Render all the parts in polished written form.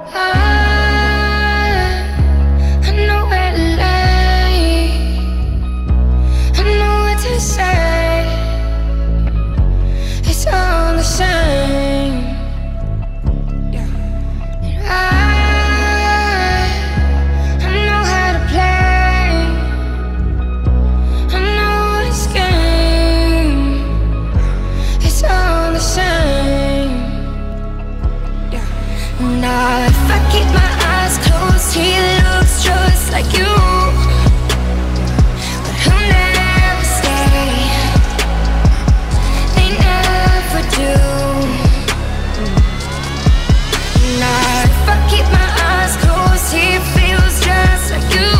I know where to lay, I know what to say. It's all the same. And I know how to play, I know this game. It's all the same. Now if I keep my eyes closed, he looks just like you, but he'll never stay. They never do. Now if I keep my eyes closed, he feels just like you,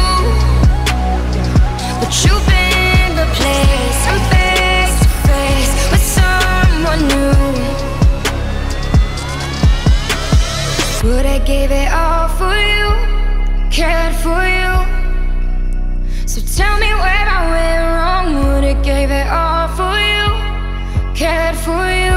but you've been replaced. I'm face to face with someone new. Would I give it all for you, cared for you? So tell me where I went wrong. Would I give it all for you, cared for you?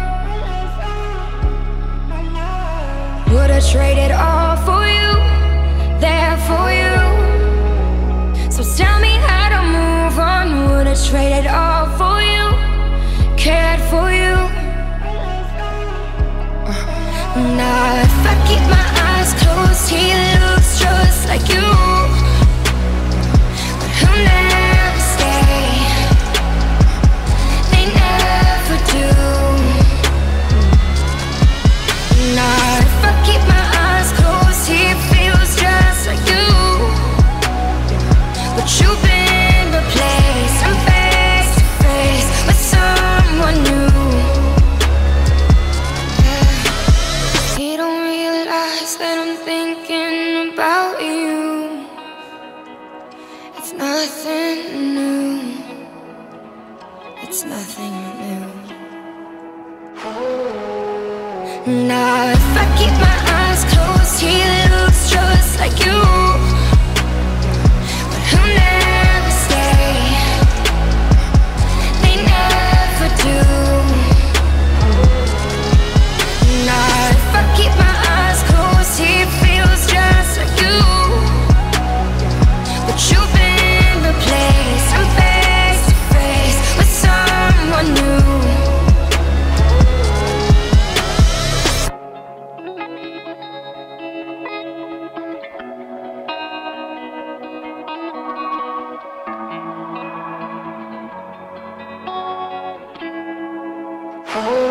Would I trade it all for you, there for you? So tell me how to move on. Would I trade it all for you, cared for you? Now if I keep my eyes closed, he looks just like you, but he'll never stay. They never do. Now if I keep my eyes closed, he feels just like you, but you've been replaced. I'm face to face with someone new. You don't realize that I'm thinking about you. It's nothing new. It's nothing new. Now if I keep my eyes closed, he looks just like you, but he'll never stay. They never do. Now if I keep my eyes closed, he feels just like you, but you've been replaced. I'm face to face with someone new. Oh.